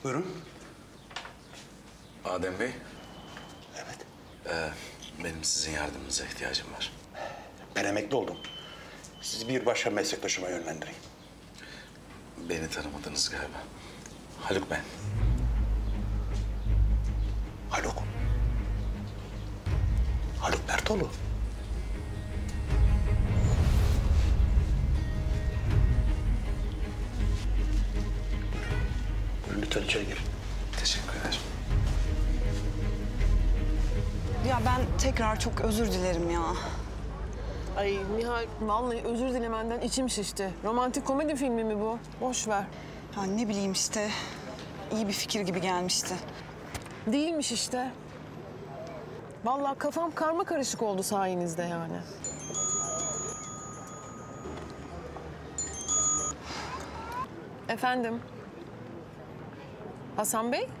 Buyurun. Adem Bey, Evet. benim sizin yardımınıza ihtiyacım var. Ben emekli oldum. Sizi bir başka meslektaşıma yönlendireyim. Beni tanımadınız galiba. Haluk ben. Haluk. Haluk Mertoğlu. Buyurun lütfen içeri girin. Teşekkür ederim. Ya ben tekrar çok özür dilerim ya. Ay Nihal, vallahi özür dilemenden içim şişti. Romantik komedi filmi mi bu? Boş ver. Ya ne bileyim işte, iyi bir fikir gibi gelmişti. Değilmiş işte. Vallahi kafam karma karışık oldu sayenizde yani. Efendim? Hasan Bey?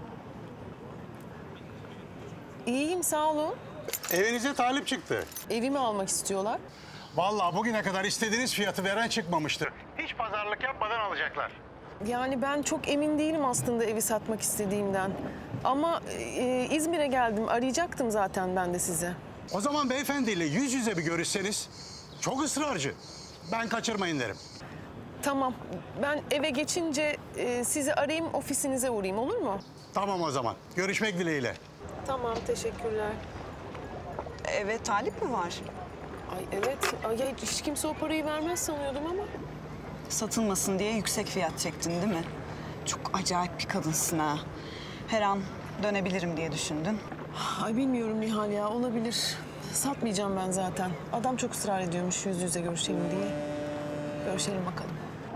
İyiyim, sağ olun. Evinize talip çıktı. Evimi almak istiyorlar. Vallahi bugüne kadar istediğiniz fiyatı veren çıkmamıştı. Hiç pazarlık yapmadan alacaklar. Yani ben çok emin değilim aslında evi satmak istediğimden. Ama İzmir'e geldim, arayacaktım zaten ben de sizi. O zaman beyefendiyle yüz yüze bir görüşseniz. Çok ısrarcı. Ben kaçırmayın derim. Tamam, ben eve geçince sizi arayayım, ofisinize uğrayayım, olur mu? Tamam o zaman. Görüşmek dileğiyle. Tamam, teşekkürler. Evet, talip mi var? Ay evet, ay, ya hiç kimse o parayı vermez sanıyordum ama. Satılmasın diye yüksek fiyat çektin değil mi? Çok acayip bir kadınsın ha. Her an dönebilirim diye düşündün. Ay bilmiyorum Nihal ya, olabilir. Satmayacağım ben zaten. Adam çok ısrar ediyormuş yüz yüze görüşelim diye. Görüşelim bakalım.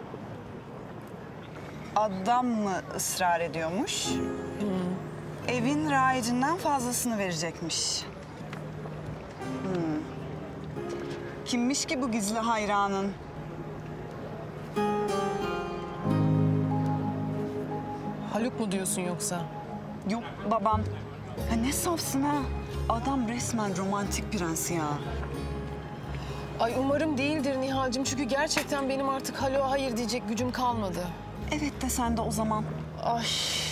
Adam mı ısrar ediyormuş? Evin rayicinden fazlasını verecekmiş. Kimmiş ki bu gizli hayranın? Haluk mu diyorsun yoksa? Yok babam. Ha ne safsın ha? Adam resmen romantik prens ya. Ay umarım değildir Nihal'cığım çünkü gerçekten benim artık Haluk'a hayır diyecek gücüm kalmadı. Evet de sen de o zaman. Ay.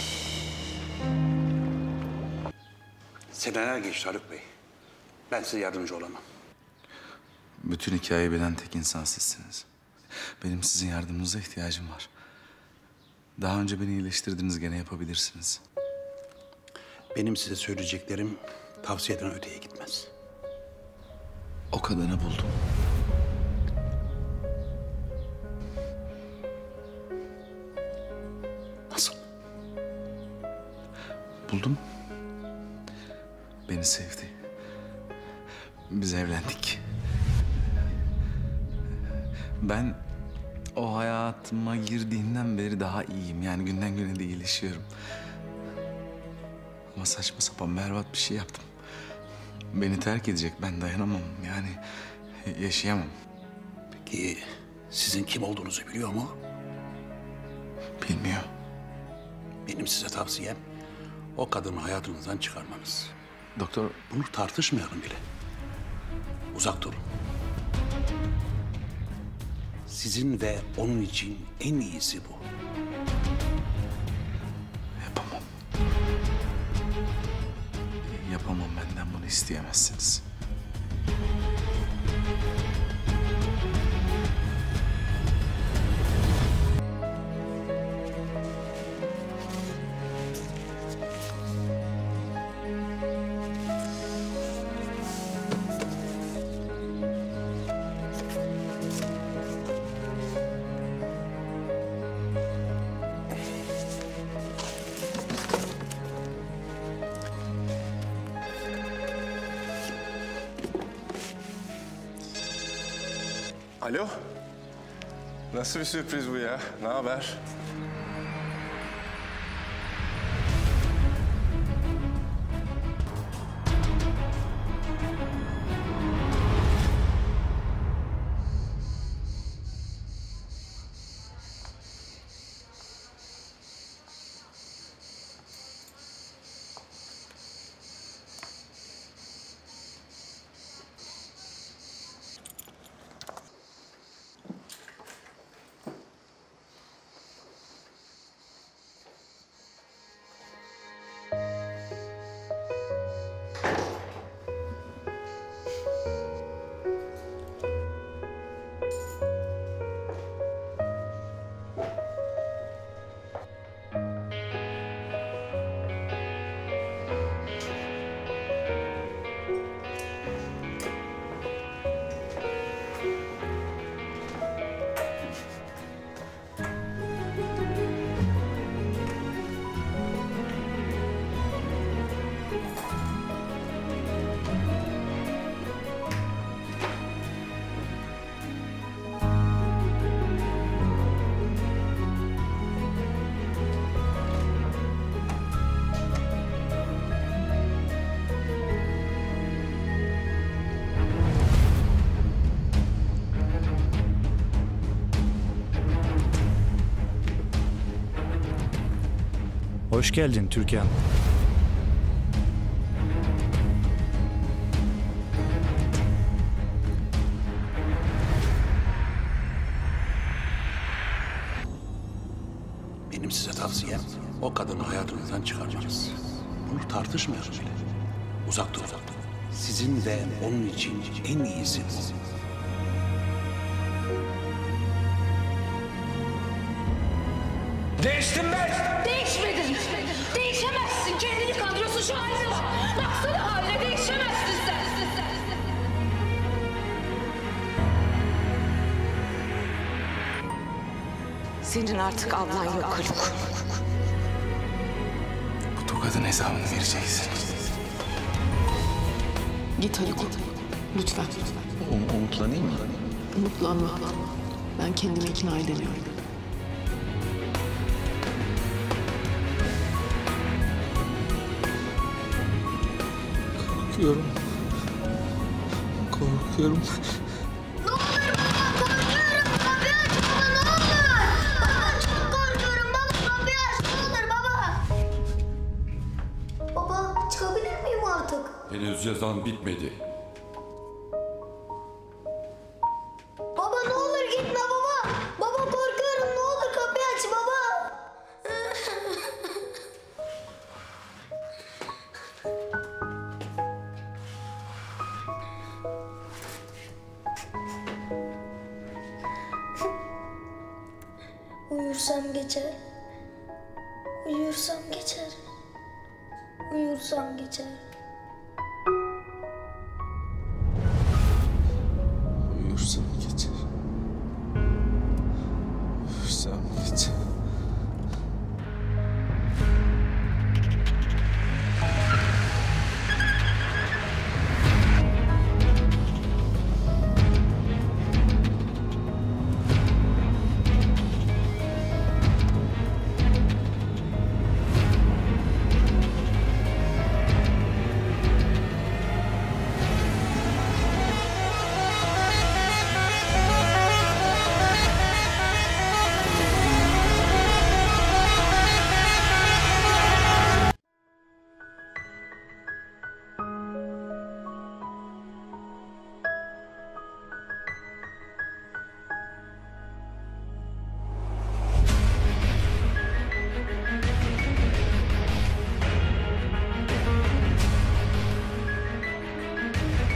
Seneler geçti Haluk Bey. Ben size yardımcı olamam. Bütün hikayeyi bilen tek insan sizsiniz. Benim sizin yardımınıza ihtiyacım var. Daha önce beni iyileştirdiniz, gene yapabilirsiniz. Benim size söyleyeceklerim tavsiyeden öteye gitmez. O kadını buldum. Nasıl? Buldum. Beni sevdi. Biz evlendik. Ben o hayatıma girdiğinden beri daha iyiyim. Yani günden güne de iyileşiyorum. Ama saçma sapan berbat bir şey yaptım. Beni terk edecek, ben dayanamam. Yani yaşayamam. Peki sizin kim olduğunuzu biliyor mu? Bilmiyor. Benim size tavsiyem o kadını hayatınızdan çıkarmanız. Doktor, Bunu tartışmayalım bile. Uzak durun. Sizin ve onun için en iyisi bu. yapamam. Yapamam, benden bunu isteyemezsiniz. Alo. Nasıl bir sürpriz bu ya? Ne haber? Hoş geldin Türkan. Benim size tavsiyem o kadını hayatınızdan çıkarmanız. Bunu tartışmayalım bile. Uzak durun. Sizin ve onun için en iyisi bu. Değiştin ben! Değişmedin! Değişemezsin! Kendini kandırıyorsun, şu haline bak! Baksana haline, değişemezsin sen! Senin artık ablan yok Haluk. Bu tokadın hesabını vereceksin. Git Haluk. Lütfen. Umutlanayım mı? Umutlanma. Ben kendimi ikna edemiyorum. Korkuyorum. Korkuyorum. Ne olur baba, korkuyorum! Kapıyı aç baba, ne olur! Baba, çok korkuyorum baba, kapıyı aç, ne olur baba! Baba, çıkabilir miyim artık? Henüz cezan bitmedi. Baba ne olur gitme baba! Baba korkuyorum, ne olur kapıyı aç baba! Uyursam geçer. Uyursam geçer. Uyursam geçer.